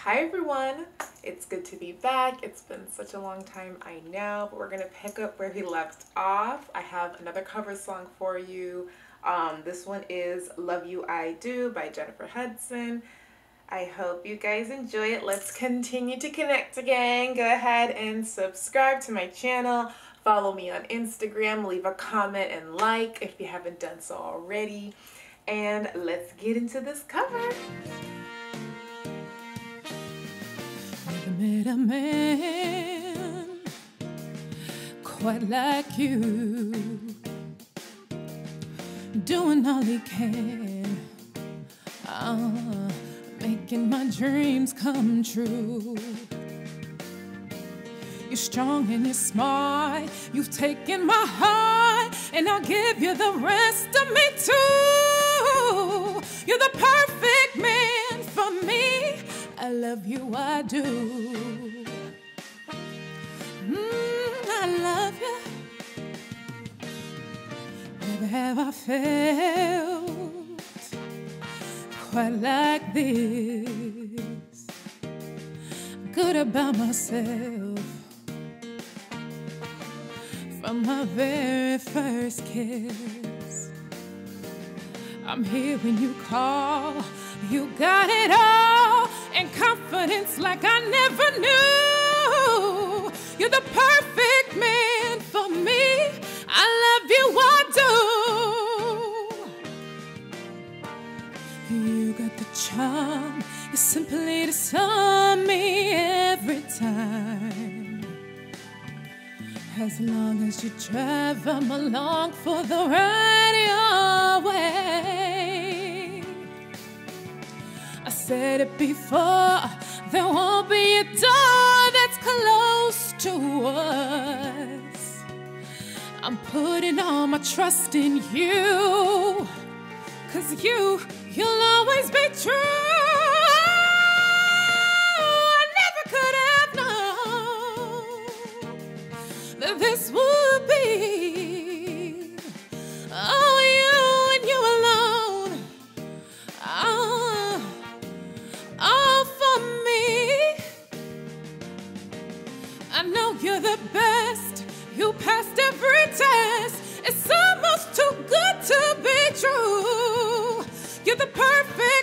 Hi everyone, it's good to be back. It's been such a long time, I know, but we're gonna pick up where we left off. I have another cover song for you. This one is Love You I Do by Jennifer Hudson. I hope you guys enjoy it. Let's continue to connect again. Go ahead and subscribe to my channel. Follow me on Instagram. Leave a comment and like if you haven't done so already. And let's get into this cover. Never met a man quite like you, doing all he can, making my dreams come true. You're strong and you're smart, you've taken my heart, and I'll give you the rest of me too. You're the perfect man for me. I love you, I do. I love you. Never have I felt quite like this. Good about myself from my very first kiss. I'm here when you call. You got it all, and confidence like I never knew. You're the perfect man for me. I love you, I do. You got the charm. You simply disarm me every time. As long as you drive, I'm along for the ride your way. I said it before, there won't be a door that's close to us. I'm putting all my trust in you, 'cause you'll always be true. I never could have known that this would be you and you alone. All for me. I know you're the best. You passed every test. It's almost too good to be true. You're the perfect